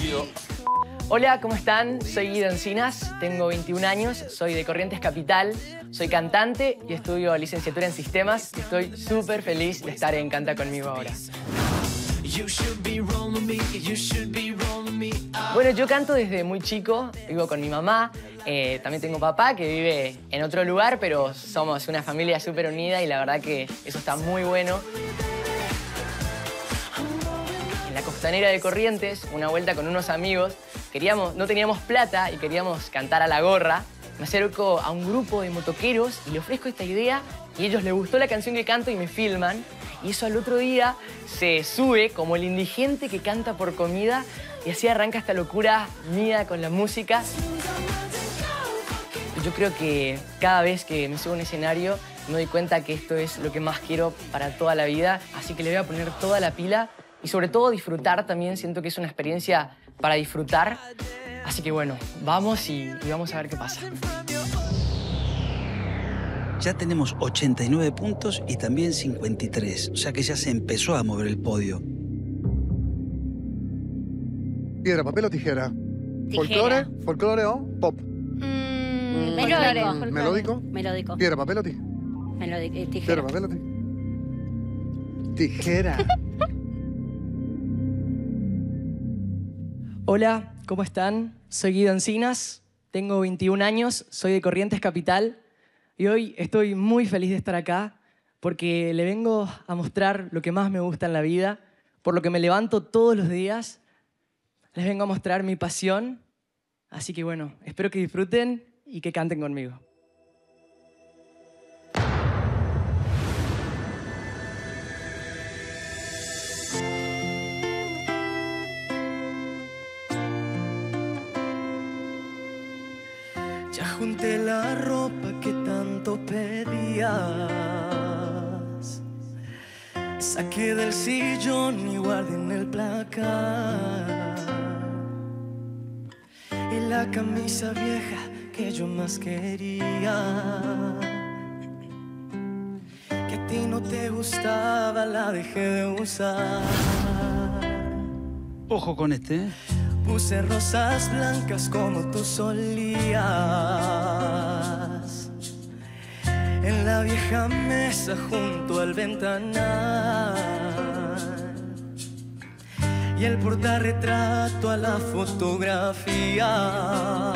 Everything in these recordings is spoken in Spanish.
Guido. Hola, ¿cómo están? Soy Guido Encinas, tengo 21 años, soy de Corrientes Capital, soy cantante y estudio licenciatura en sistemas. Estoy súper feliz de estar en Canta Conmigo ahora. Bueno, yo canto desde muy chico, vivo con mi mamá, también tengo papá que vive en otro lugar, pero somos una familia súper unida y la verdad que eso está muy bueno. En la costanera de Corrientes, una vuelta con unos amigos, no teníamos plata y queríamos cantar a la gorra. Me acerco a un grupo de motoqueros y le ofrezco esta idea y a ellos les gustó la canción que canto y me filman. Y eso al otro día se sube como el indigente que canta por comida y así arranca esta locura mía con la música. Yo creo que cada vez que me subo a un escenario me doy cuenta que esto es lo que más quiero para toda la vida, así que le voy a poner toda la pila y sobre todo disfrutar también. Siento que es una experiencia para disfrutar, así que bueno, vamos y vamos a ver qué pasa. Ya tenemos 89 puntos y también 53, o sea que ya se empezó a mover el podio. ¿Piedra, papel o tijera? Tijera. ¿Folclore o pop? Melódico. ¿Melódico? Melódico. ¿Piedra, papel o tijera? Melódico. Tijera. ¿Piedra, papel o tijera? Hola, ¿cómo están? Soy Guido Encinas, tengo 21 años, soy de Corrientes Capital y hoy estoy muy feliz de estar acá porque le vengo a mostrar lo que más me gusta en la vida, por lo que me levanto todos los días. Les vengo a mostrar mi pasión, así que bueno, espero que disfruten y que canten conmigo. Ya junté la ropa que tanto pedías, saqué del sillón y guardé en el placar, y la camisa vieja que yo más quería, que a ti no te gustaba, la dejé de usar. Ojo con este, ¿eh? Puse rosas blancas como tú solías en la vieja mesa junto al ventanal, y el portarretrato a la fotografía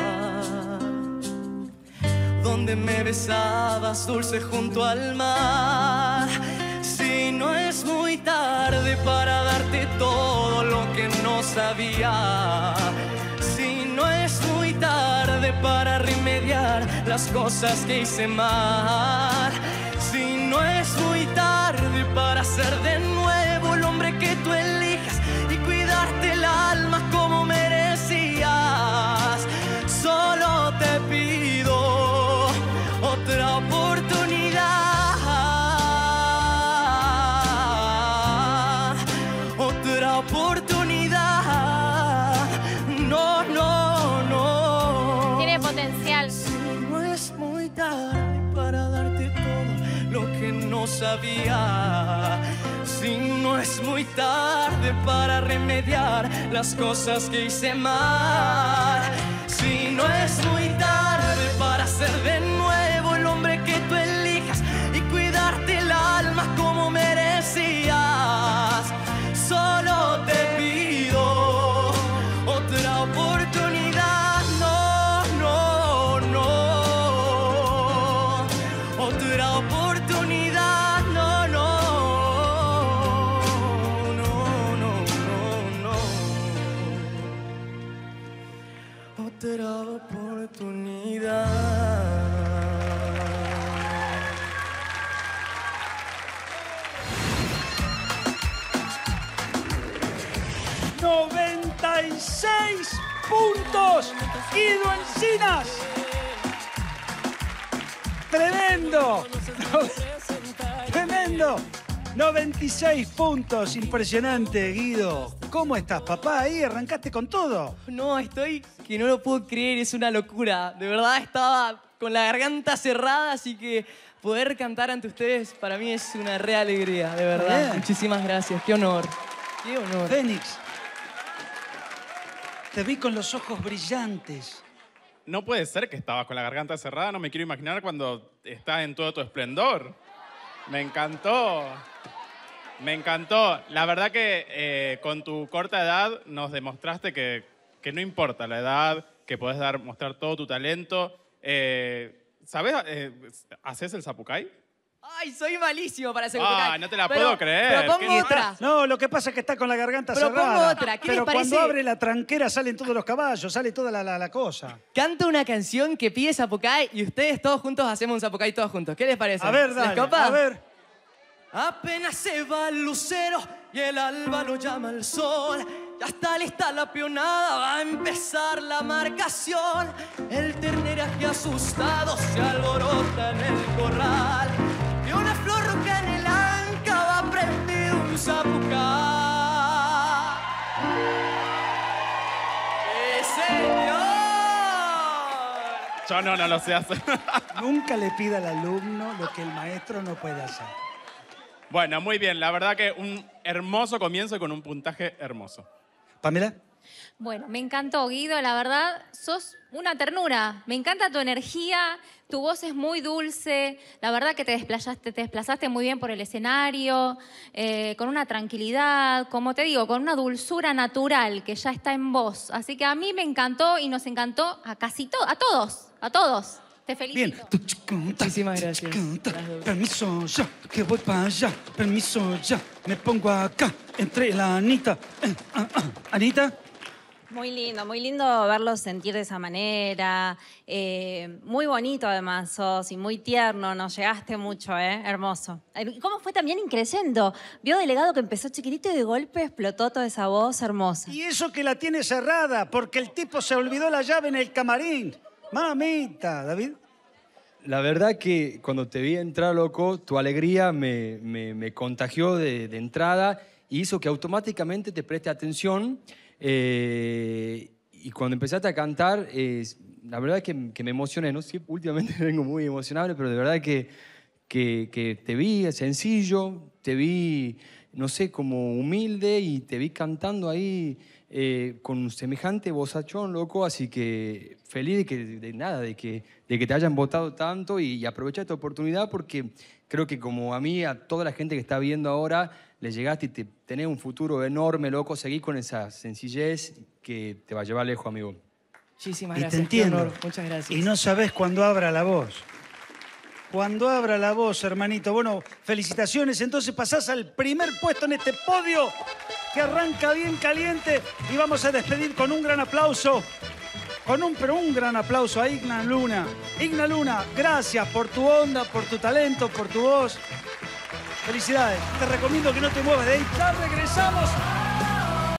donde me besabas dulce junto al mar. Si no es muy tarde para darte todo lo que no sabía, si no es muy tarde para remediar las cosas que hice mal, si no es muy tarde para ser de nuevo el hombre que tú elijas y cuidarte el alma como merecías, solo te pido otra oportunidad. Otra oportunidad. No, no, no. Tiene potencial. Si no es muy tarde para darte todo lo que no sabía, si no es muy tarde para remediar las cosas que hice mal, si no es muy tarde para ser de nuevo el hombre que tú elijas y cuidarte el alma como merecías, solo te pido otra oportunidad. No, no, no. Otra oportunidad. No, no. No, no, no, no. Otra oportunidad. 96 puntos, Guido Encinas. Tremendo. Tremendo. 96 puntos, impresionante, Guido. ¿Cómo estás, papá? Ahí arrancaste con todo. No, estoy que no lo puedo creer, es una locura. De verdad estaba con la garganta cerrada, así que poder cantar ante ustedes para mí es una re alegría, de verdad. Bien. Muchísimas gracias, qué honor. Qué honor. Fénix. Te vi con los ojos brillantes. No puede ser que estabas con la garganta cerrada. No me quiero imaginar cuando estás en todo tu esplendor. Me encantó. Me encantó. La verdad que con tu corta edad nos demostraste que no importa la edad, que podés mostrar todo tu talento. ¿Sabés? ¿Haces el zapucay? ¡Ay, soy malísimo para hacer zapucay! No te la puedo creer. Pero pongo otra. No, lo que pasa es que está con la garganta Pero cerrada. pongo otra. ¿Qué les Pero parece? cuando abre la tranquera salen todos los caballos, sale toda la cosa. Canto una canción que pide zapucay y ustedes todos juntos hacemos un zapucay todos juntos. ¿Qué les parece? A ver, ¿Les dale, copa? a ver. Apenas se va el lucero y el alba lo llama el sol. Ya está lista la pionada, va a empezar la marcación. El terneraje asustado se alborota en el corral. Y una flor roja en el anca va a prender un zapucay. ¡Sí, señor! Yo no lo sé hacer. Nunca le pida al alumno lo que el maestro no puede hacer. Bueno, muy bien. La verdad que un hermoso comienzo y con un puntaje hermoso. ¿Pamela? Bueno, me encantó, Guido. La verdad, sos una ternura. Me encanta tu energía. Tu voz es muy dulce. La verdad que te desplazaste muy bien por el escenario, con una tranquilidad, como te digo, con una dulzura natural que ya está en vos. Así que a mí me encantó y nos encantó a casi todos, a todos. Te felicito. Bien. Muchísimas gracias. Permiso ya, que voy para allá. Permiso ya, me pongo acá, entre la Anita. Anita. Muy lindo verlos sentir de esa manera. Muy bonito además sos y muy tierno, nos llegaste mucho, hermoso. ¿Cómo fue también increciendo? Vio delegado que empezó chiquitito y de golpe explotó toda esa voz hermosa. Y eso que la tiene cerrada, porque el tipo se olvidó la llave en el camarín. Mamita, David. La verdad que cuando te vi entrar, loco, tu alegría me contagió de entrada y hizo que automáticamente te preste atención. Y cuando empezaste a cantar, la verdad es que me emocioné, ¿no? Sí, últimamente vengo muy emocionable, pero de verdad que te vi sencillo, te vi, no sé, como humilde y te vi cantando ahí con semejante vozachón, loco, así que feliz de que te hayan votado tanto y aprovecha esta oportunidad porque creo que como a mí, a toda la gente que está viendo ahora, le llegaste y tenés un futuro enorme, loco, seguí con esa sencillez que te va a llevar lejos, amigo. Muchísimas Y gracias. te entiendo. Qué honor. Muchas gracias. Y no sabés cuándo abra la voz. Cuando abra la voz, hermanito. Bueno, felicitaciones. Entonces pasás al primer puesto en este podio que arranca bien caliente y vamos a despedir con un gran aplauso. Pero un gran aplauso a Igna Luna. Igna Luna, gracias por tu onda, por tu talento, por tu voz. Felicidades. Te recomiendo que no te muevas de ahí. Ya regresamos.